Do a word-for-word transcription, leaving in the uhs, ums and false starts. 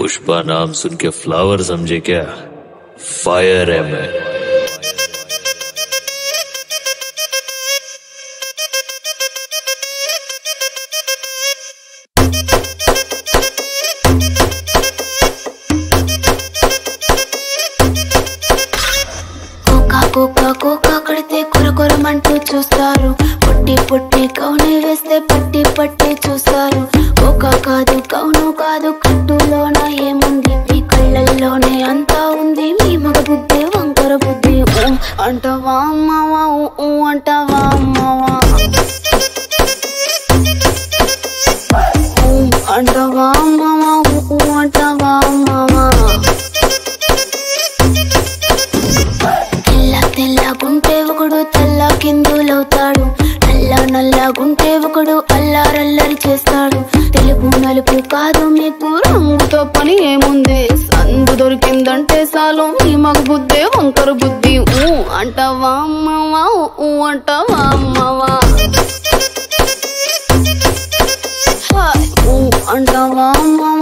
पुष्पा नाम सुन के फ्लावर समझे क्या? फायर है मैं। కోకా కోకా కడితే కొర కొరమంటూ చూస్తారు, పొట్టి పొట్టి కౌనే వేస్తే పట్టి పట్టి చూస్తారు. కోకా కాదు కౌను కాదు కట్టులోన ఏముంది, మీ కళ్ళల్లోనే అంతా ఉంది, మీ మగ బుద్ధి వంకర బుద్ధి. అంటవా అమ్మవా అంటవా అమ్మవా అంటవా అమ్మవా అంటవా అమ్మవా. తెల్లగుంటే ఒకడు తెల్ల కిందులవుతాడు, నల్ల నల్లగుంటే ఒకడు అల్లారల్లరి చేస్తాడు. తెలుగు నలుపు కాదు మీకు రంగుతో పని ఏముంది, సందు దొరికిందంటే చాలు మీ మగ బుద్ధే వంకర బుద్ధి. ఊ అంటవా అమ్మవా ఊ అంటవా అమ్మవా ఊ అంటవా అమ్మవా